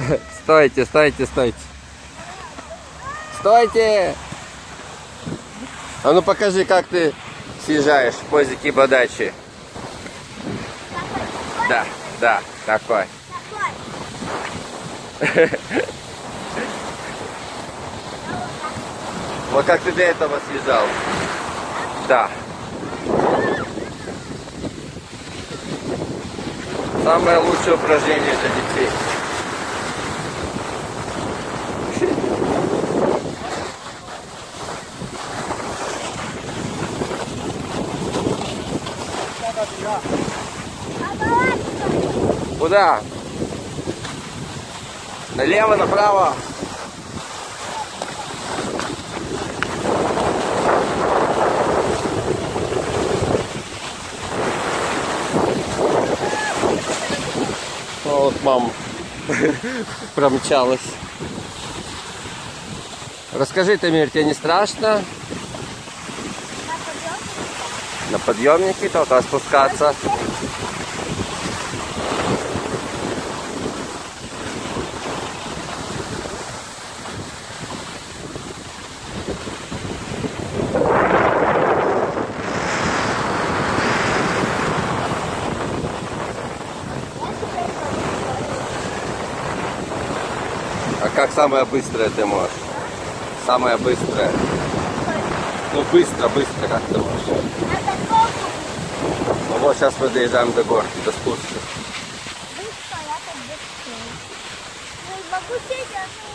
Стойте, стойте, стойте. Стойте! А ну покажи, как ты съезжаешь в позе кибодачи. Да, да, такой. Вот как ты для этого съезжал. Да. Самое лучшее упражнение для детей. Куда? Налево, направо. Вот мама промчалась. Расскажи, Тамир, тебе не страшно? На подъемнике только спускаться. А как самое быстрое ты можешь? Самое быстрое. Ну быстро, быстро как ты можешь? Ну вот сейчас мы доезжаем до горки, до спуска. Быстро, я так быстрее. Ну и могу сесть,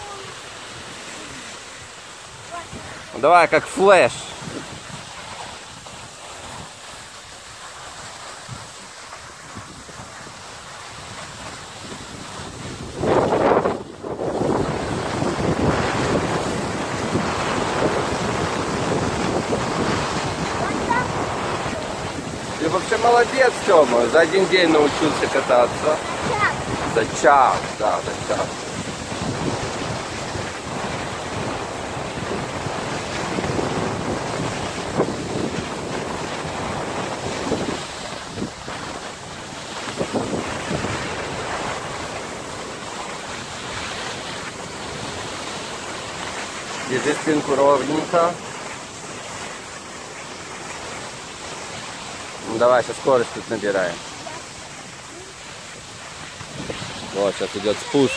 Ну, давай, как флэш. Ты вообще молодец, Тёма. За один день научился кататься. За час, да, за час. Держи спинку ровненько. Ну, давай, сейчас скорость тут набираем. Вот, сейчас идет спуск.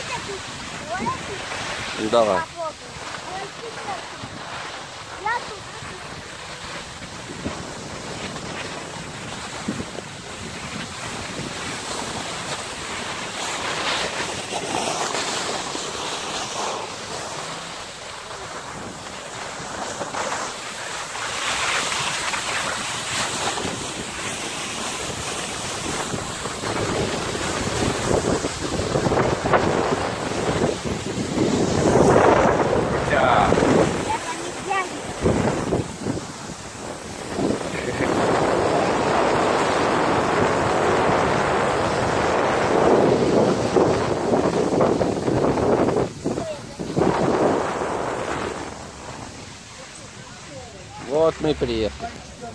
Ну, давай. Вот мы и приехали.